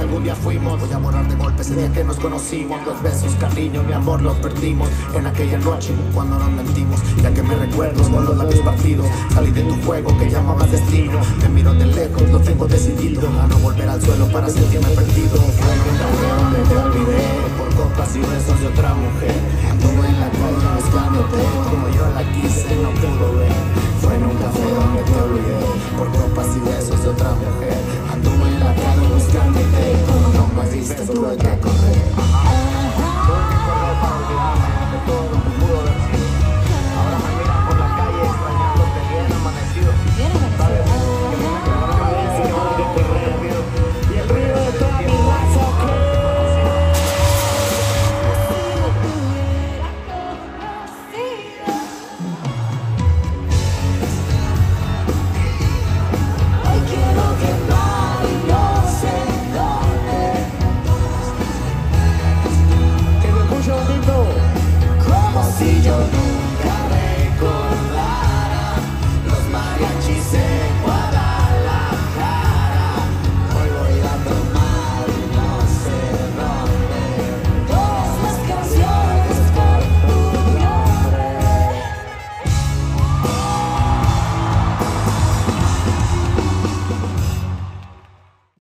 algún día fuimos. Voy a borrar de golpe ese día que nos conocimos. Los besos, cariño, mi amor, los perdimos en aquella noche cuando nos mentimos. Ya que me recuerdo con los labios partidos, salí de tu juego que llamabas destino. Me miro de lejos, lo tengo decidido a no volver al suelo para sentirme perdido. Fue en un café donde te olvidé por copas y besos de otra mujer. Anduve en la calle mezclándote como yo la quise, no pudo ver. Fue en un café donde te olvidé por copas y besos de otra mujer. Anduve en la calle buscándote como no me viste, tuve que